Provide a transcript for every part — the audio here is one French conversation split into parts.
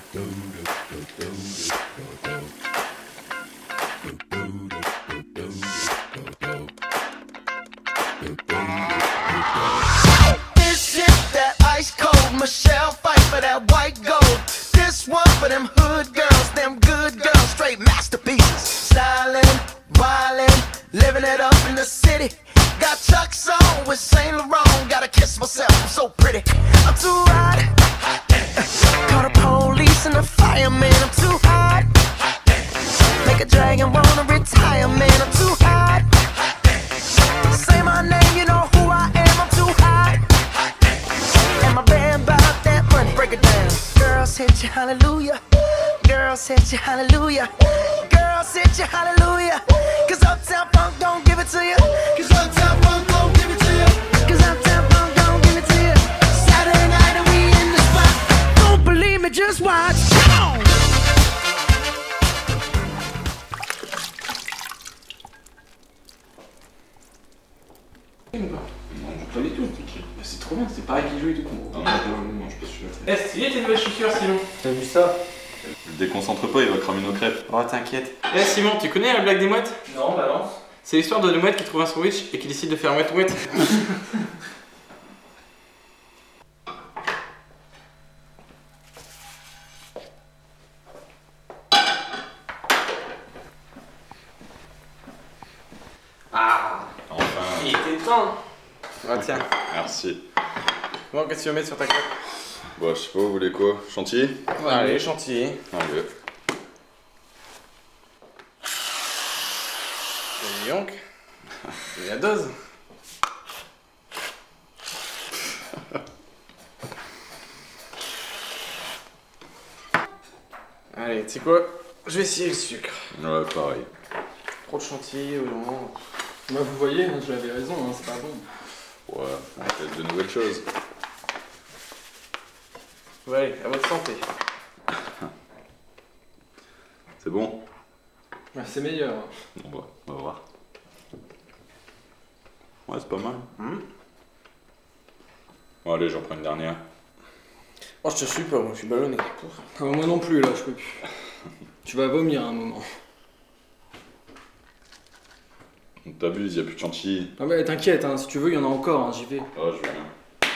This shit that ice cold Michelle fight for that white gold. This one for them hood girls, them good girls, straight masterpieces. Stylin', wildin', living it up in the city. Got Chuck's on with Saint Laurent. Gotta kiss myself, I'm so pretty. I'm too hot. Call the police and the fireman. I'm too hot. Make a dragon wanna retire, man. I'm too hot. Say my name, you know who I am. I'm too hot. And my band bought that money. Break it down. Girls hit you, hallelujah. Girls hit you, hallelujah. Girls hit you, hallelujah. Cause Uptown Funk don't give it to you. Cause Uptown Funk don't give it to you. Cause Uptown Funk don't give it to you. Saturday night and we in the spot. Don't believe me, just watch. Come on. Pas du tout. C'est trop bien, c'est pareil qu'il joue et tout. Non, je peux celui-là. Eh, stylé tes nouvelles chaussures, Simon. T'as vu ça? Le déconcentre pas, il va cramer nos crêpes. Oh, t'inquiète. Eh, Simon, tu connais la blague des mouettes? Non, balance. C'est l'histoire de deux mouettes qui trouvent un sandwich et qui décident de faire mouette-mouette. Ah, Enfin. il était temps. Ah, tiens. Merci. Bon, qu'est-ce que tu veux mettre sur ta crêpe? Bon, je sais pas, vous voulez quoi? Chantilly? Allez, chantilly. Allez. Et donc, et la dose. Allez, tu sais quoi? Je vais essayer le sucre. Ouais, pareil. Trop de chantilly ou non? Bah, vous voyez, hein, j'avais raison, hein, c'est pas bon. Ouais, on va peut-être de nouvelles choses. Ouais, allez, à votre santé. C'est bon? Ouais, c'est meilleur. Bon, bah, on va voir. Ouais, c'est pas mal. Bon, allez, j'en prends une dernière. Oh, je te suis pas, moi, je suis ballonné. Ah, moi non plus, là, je peux plus. Tu vas vomir à un moment. On t'abuse, y'a plus de chantilly. Ah mais t'inquiète, hein, si tu veux, il y en a encore, hein, j'y vais. Oh, je vais bien.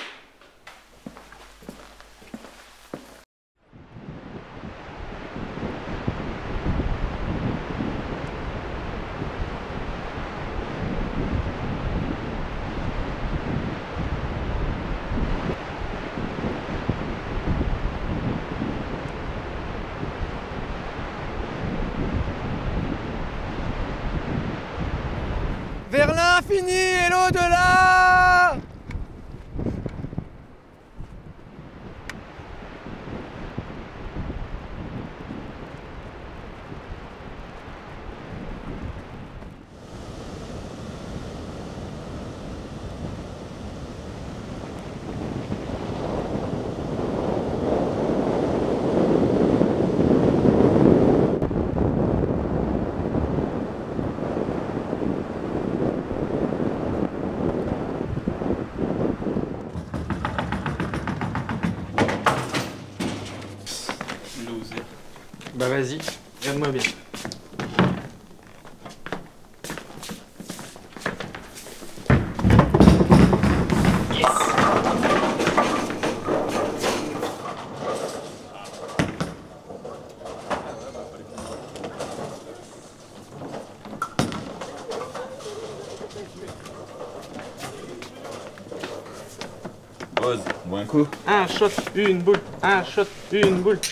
Vers l'infini et l'au-delà. Bah vas-y, regarde-moi bien. Rose, bois un coup. Un shot, une boule. Un shot, une boule.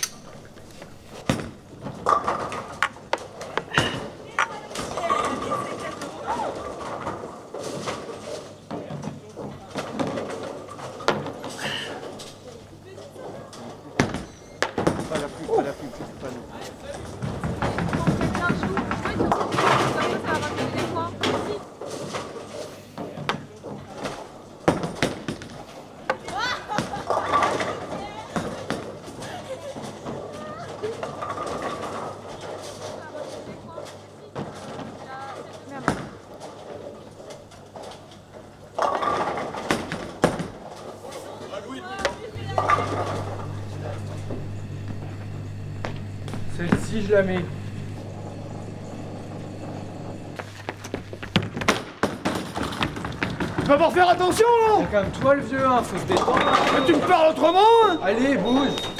Celle-ci, je la mets. Tu vas pas faire attention là. Calme-toi le vieux, hein, faut se détendre. Mais tu me parles autrement hein. Allez, bouge.